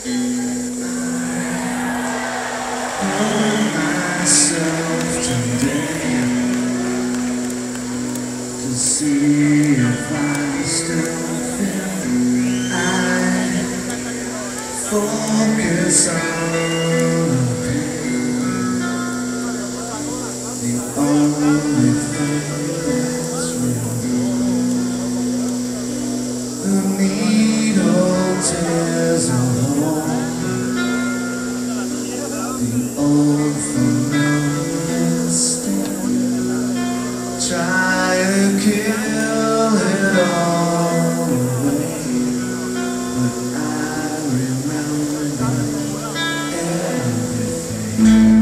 myself today to see if I still feel. I focus on the pain, the only thing that's real. The needle tears a hole. The old familiar sting, try to kill it all away, but I remember everything.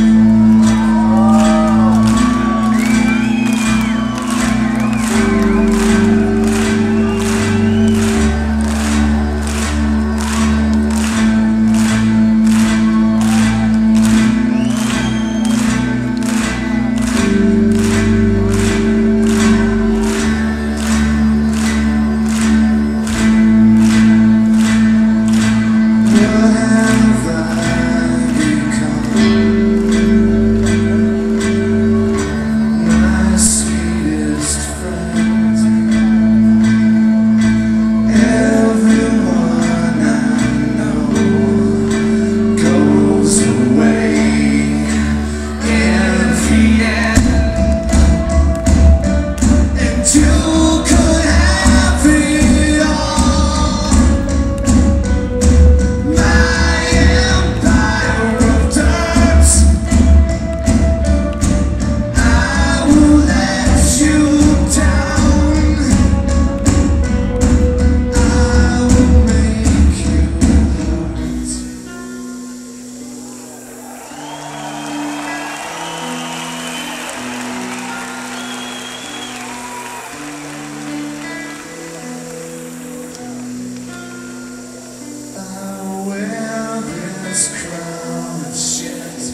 This crown of shit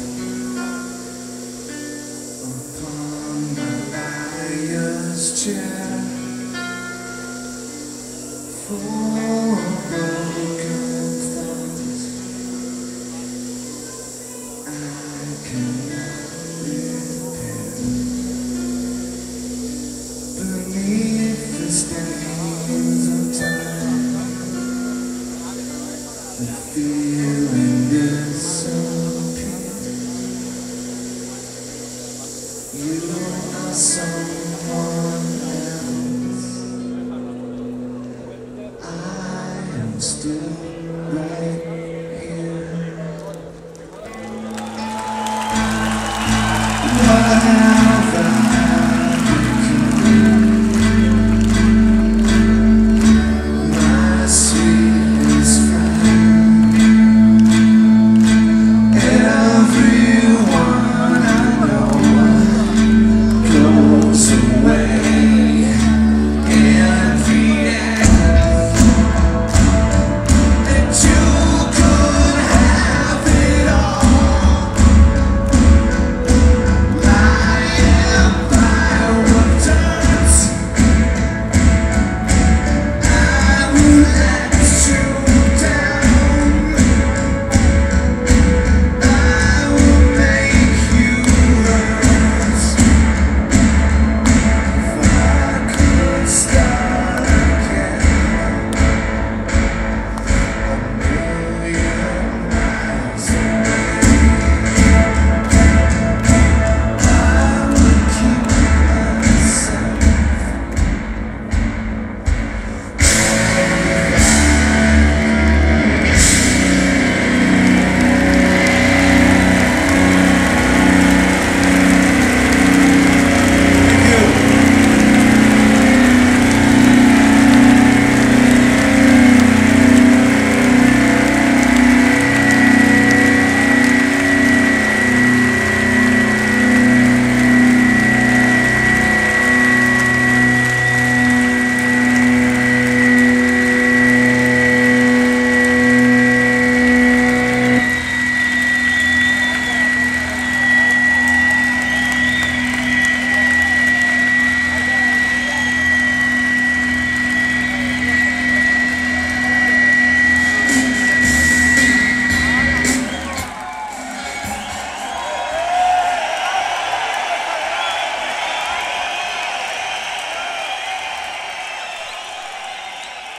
upon my liar's chair, full of broken thoughts I cannot repair. Beneath the stains of time, the feeling disappears. You are someone